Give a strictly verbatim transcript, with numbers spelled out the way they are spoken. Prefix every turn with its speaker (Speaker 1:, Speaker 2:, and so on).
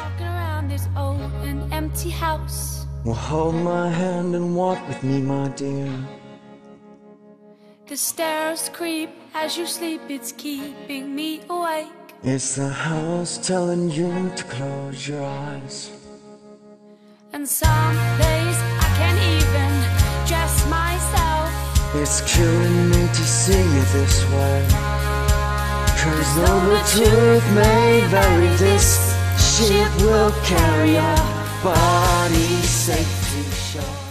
Speaker 1: Walking around this old and empty house.
Speaker 2: Well, hold my hand and walk with me, my dear.
Speaker 1: The stairs creep as you sleep, it's keeping me awake.
Speaker 2: It's the house telling you to close your eyes.
Speaker 1: And some days I can't even dress myself.
Speaker 2: It's killing me to see you this way. Cause though the truth may vary, this ship will carry our bodies safe to shore.